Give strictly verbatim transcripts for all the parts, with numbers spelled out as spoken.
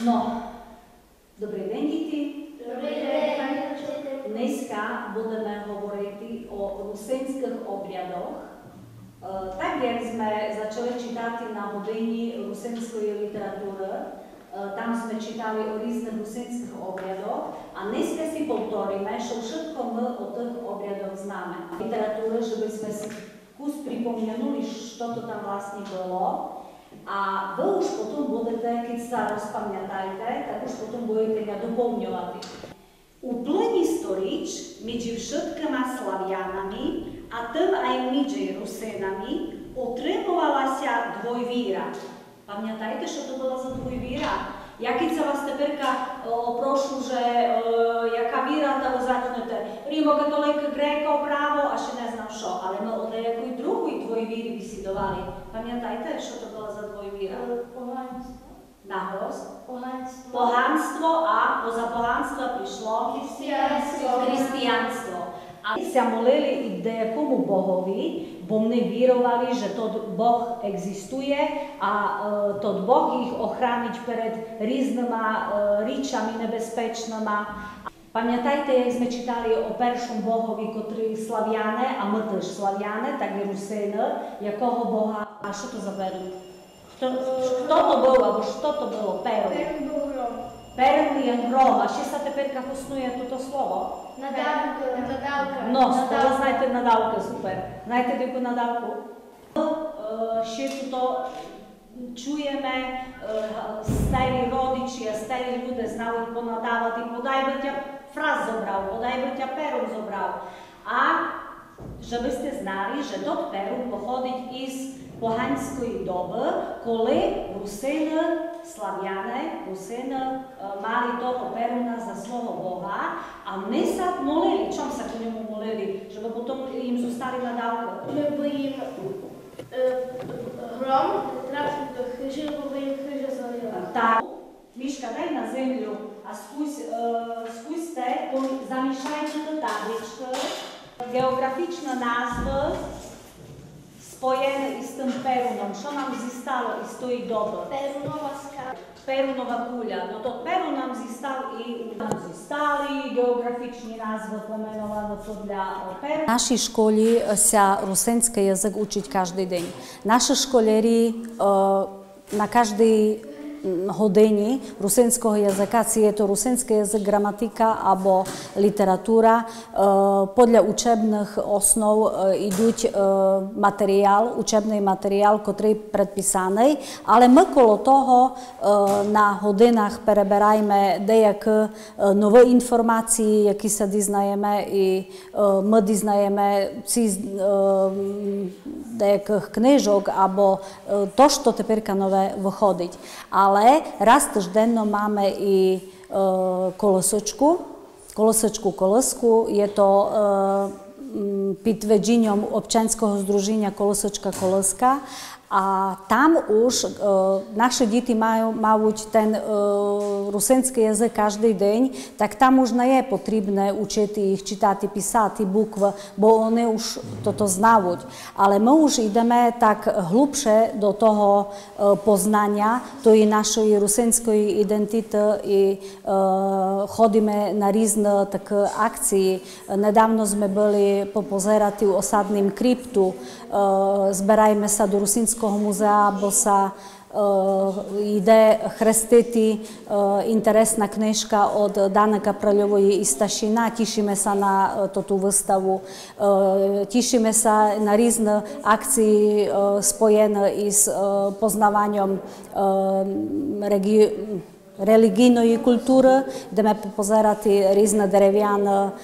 No, dobrý deň, deti. Dobrý deň, pani učiteľ. Dneska budeme hovoriť o rusenských obрядах. Tak, jak sme začali čítať na hodині rusenskої literatúry, tam sme čítali o rôznych rusenských obрядах a dneska si повторíme, що všetko my o tých obрядах známe. Literatúry, že by sme si kus pripomínali, що to tam vlastne bolo. A vy už potom budete, keď sa rozpamätajte, tak už potom budete ga doplňovať. Úplný storič medzi všetkými Slavianami a tým aj medzi Rusenami utримувала sa dvojvíra. Pamätajte, čo to bola za dvojvíra? Ja keď sa vás teperka prošu, že jaká víra to začnete, rímokatolík, gréko, právo a še neznam šo, ale no od jakoj druhej dvojvíry vysidovali. Pamätajte, čo to bola za dvojvíra? Pohanstvo. Nahlas? Pohanstvo. Pohanstvo a poza pohanstva prišlo Християнство. Християнство. A sa molili dejakomu bohovi, bo mne vierovali, že to Boh existuje a e, to Boh ich ochrániť pred rýznými e, ríčami nebezpečnými. Pamätajte, jak sme čítali o peršom bohovi, ktorý je Slaviane, a my tež Slaviane, tak je Rusene, jakého boha. A čo to za Perun? Kto, kto to bol, alebo čo to bolo? Perun. Perun bol hrom. Perun je hrom. A še sa teperka posnuje toto slovo? Nadávka. Nadávka. No, spolu znajte nadávku, super. Znajte takú nadávku? Ще тут чуємо, старі родичі, старі люди знали понадавати, подай би тя фраз зобрав, подай би тя перун зобрав. А щоб ви знали, що тот перун походить із pohanskої доби, коли русини, слав'яни, русини мали того перуна за свого Бога, а вони са молили. Чом са по ньому молили? Щоб потім їм зостали надавки. Ми б їм гром трапив до хижі, бо їм хижа залила. Так. Мішка, дай на землю, а скусь, скусьте, замішайте до таблички. Географічна назва spojené i s tým Perunom. Čo nám zistalo i z tej doby? Perunova skala. Perunova guľa. No to Perun nám zistal i nám zistali geografičný názv pomenovaný podľa Peruna. В нашій школі ся русинський язик учить кожен день. Наші школярі на кожній годині русинського язика, чи є то русинський язик, граматика або література, подля учебних основ йдуть матеріал, учебний матеріал, котрий предписаний, але ми коло того на годинах перебираємо деякі нові інформації, які се дізнаємо, і ми дізнаємо ці деяких книжок або то, що тепер нове виходить. Ale raz týždенно máme i e, kolosečku, kolosečku kolosku. Je to e, pід ведінням обчанського здруження «Колосочка Колоска». А там уж е, наші діти мають, мають ten е, русинський язик кожен день, так там уж не є потрібно учити їх читати, писати букви, бо вони уж то знають. Але ми вже йдемо так глибше до того е, познання тої нашої русинської ідентити і е, ходимо на різні такі акції. Недавно ми були попозирати у осадним крипту, е, збираємо се до русинського muzea, bo sa ide hrestiti interesna knižka od Dana Kapraľovої із Tašina. Tešíme sa na tú výstavu. Tešíme sa na rôzne akcie spojené s poznávaním religijної kultúry. Ideme pozerati rôzne dereviane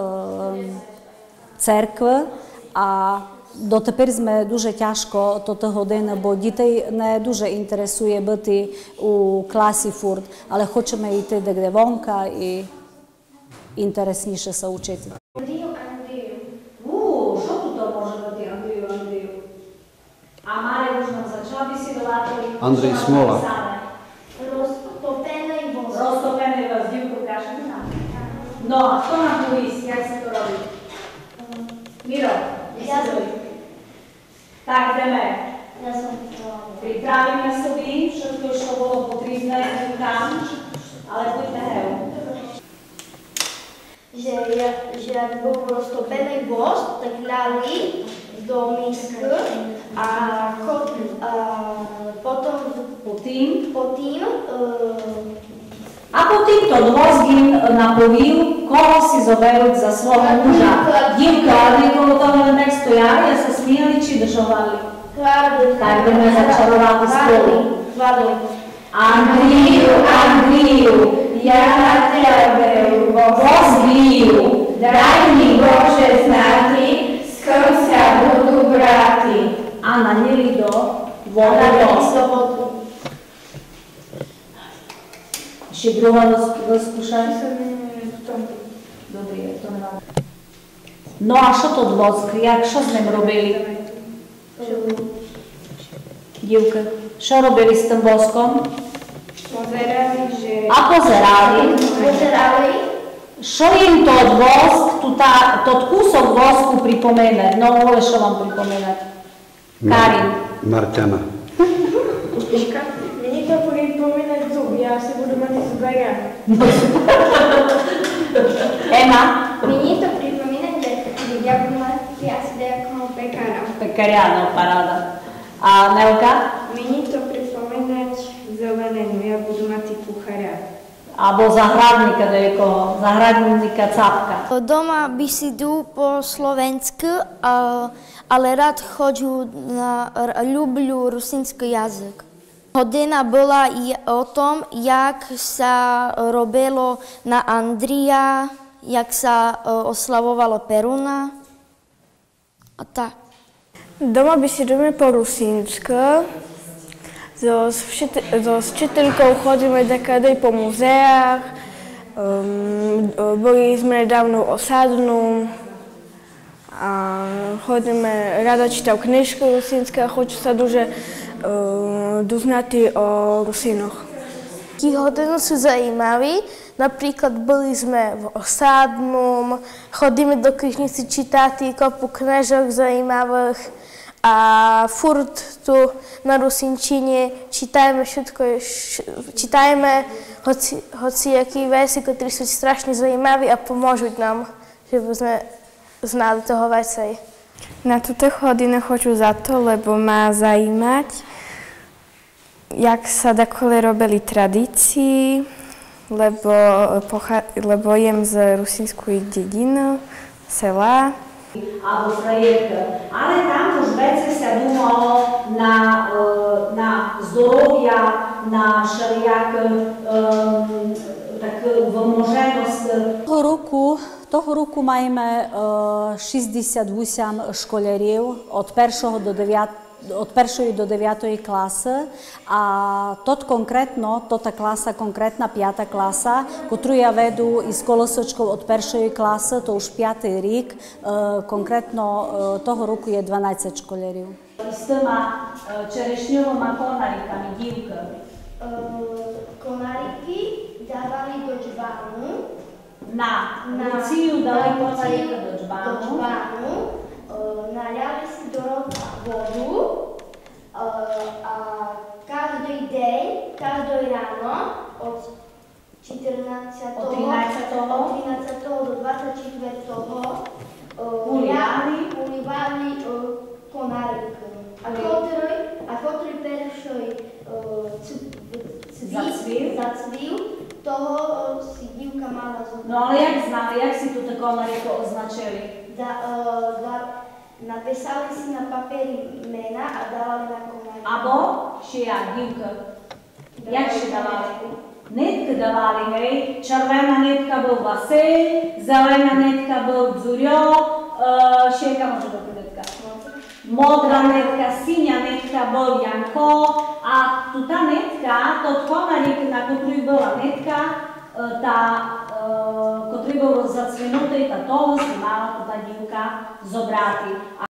cerkви. A дотепер ми дуже тяжко toto години, бо дітей не дуже інтересує бути у класі фурт, але хочемо йти де вонка і інтересніше се вчити. Андрію, Андрію. У, що тут може бути Андрію, Андрію? А Марія вже нам зачала бесідувати. Андрій Смола. Розтопена і воздух. Розтопений воздух, кажете нам. Ну, а хто нам повість, як це то робить? Міро, бесідуй. Так, йдемо. Я сам Pripravíme собі, všetko, що було потрібне там. jak bol roztopený vosk, tak dali do misky a, a potom Po tým. po tým uh, A po týmto dvozgim napovil, koho si zoberú za svojho muža. Dívka, ale niekoho tam len tak stojali a sa smiali, či držovali. kladli. Tak ideme začarovať spolu. Kladli. Andriju, Andriju, ja na tebe vozbiju, daj mi Bože znati, s kom sa budú brati. Anna, neli do vodu do. Ešte druhá rozkúšaj. Dobrý, to nemám. No a що тут воск? Як, що з ним робили? Дівки, що робили з тим воском? Pozerali, že... А позирали. Pozerali. Що їм тот воск, тута, тот кусок воску припомине? Ну, воле, що вам припомине? Карін. Marťana. Mені to pripomína zub, ja si budu mať zubera. Ема? Mені to pripomína, že ja budu mať asi nejakého pekára. Пекаряна парада. А Нелка? Мені то припоминать зеленину, я буду мати кухаря. Або заградника до якого? Заградника цапка. Doma by si tu po slovensky, ale rád chodžu na, ľublю rusínsky jazyk. Hodina bola i o tom, jak sa robilo na Andrija, jak sa oslavovalo Peruna a tak. Doma by si ideme po rusínsky. So, so učiteľkou chodíme takade po muzeách. Um, boli sme nedávno o Sadnu. A chodíme, rada čítam knižky rusínske a хочу sa дуже uh, doznati o Rusínoch. Tí hodiny sú zajímaví. Napríklad boli sme v Osádnom, chodíme do knižnici čítať kopu knižok zajímavých a furt tu na rusínčine čítajme všetko, čítajme hoci, hociaký versy, ktorí sú strašne zajímaví a pomôžu nám, že by sme znali toho viacej. Na túto hodinu chodím za to, lebo má zajímať, jak sa dakole robili tradícii, lebo, pocha- lebo jem z rusínskej dediny, sela. Або проєкт. Але там ж веце думало на, на здоров'я, на шаріяк, так вможеність. Toho roku, toho roku máme šesťdesiatosem školáriov od prvého do deviateho od prvej do deviatej klasy a tot konkrétno, tota klasa, konkrétna piata klasa, ktorú ja vedú i s kolosočkou od prvej klasy, to už piatý rok, konkrétno toho roku je dvanásť školáriov. S týma čerešňovými konárikami, dívka. Konáriky dávali do džbánu. Na Luciu dali konárika do džbánu. Do džbánu. Naliali si do roka vodu a každý deň, každé ráno od čtrnásteho do dvadsaťštvrtého ulívali konárik. A ktorý prvý zacvil, toho si dívka mala zobrať. No ale jak znali, jak si túto konáriko označili? Da, uh, da, napísali si na papieri mena a dávali na konárik. Abo ще як, дівка? Як ще давали? Нитки давали, гей? Червона нитка був Василь, зелена нитка був Дзурьо, е, ще яка може бути нитка? Модра нитка, синя нитка був Янко, а тута нитка, тот конарик, на котрій була нитка, та, котрий був зацвінутий, та того си мала тута дівка зобрати.